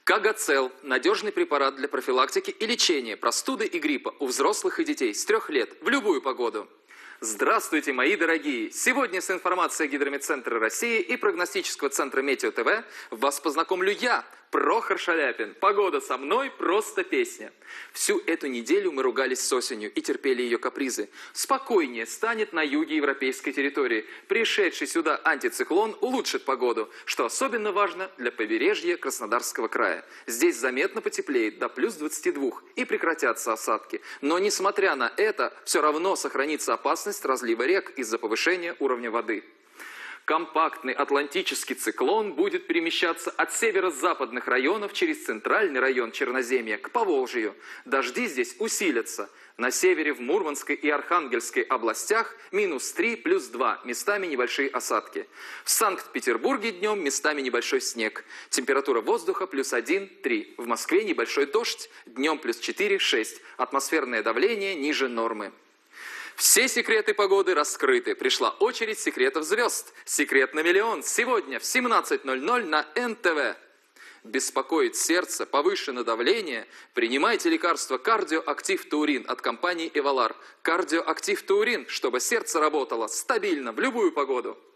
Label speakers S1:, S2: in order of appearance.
S1: Кагацел – надежный препарат для профилактики и лечения простуды и гриппа у взрослых и детей с 3 лет в любую погоду. Здравствуйте, мои дорогие! Сегодня с информацией Гидрометцентра России и прогностического центра Метео ТВ вас познакомлю я, Прохор Шаляпин. Погода со мной – просто песня. Всю эту неделю мы ругались с осенью и терпели ее капризы. Спокойнее станет на юге европейской территории. Пришедший сюда антициклон улучшит погоду, что особенно важно для побережья Краснодарского края. Здесь заметно потеплеет до плюс 22 и прекратятся осадки. Но несмотря на это, все равно сохранится опасность разлива рек из-за повышения уровня воды. Компактный атлантический циклон будет перемещаться от северо-западных районов через центральный район Черноземья к Поволжью. Дожди здесь усилятся. На севере в Мурманской и Архангельской областях -3, +2, местами небольшие осадки. В Санкт-Петербурге днем местами небольшой снег. Температура воздуха +1, 3. В Москве небольшой дождь, днем +4, 6. Атмосферное давление ниже нормы. Все секреты погоды раскрыты. Пришла очередь секретов звезд. Секрет на миллион. Сегодня в 17:00 на НТВ. Беспокоит сердце, повышено давление? Принимайте лекарство Кардиоактив Таурин от компании Эвалар. Кардиоактив Таурин, чтобы сердце работало стабильно в любую погоду.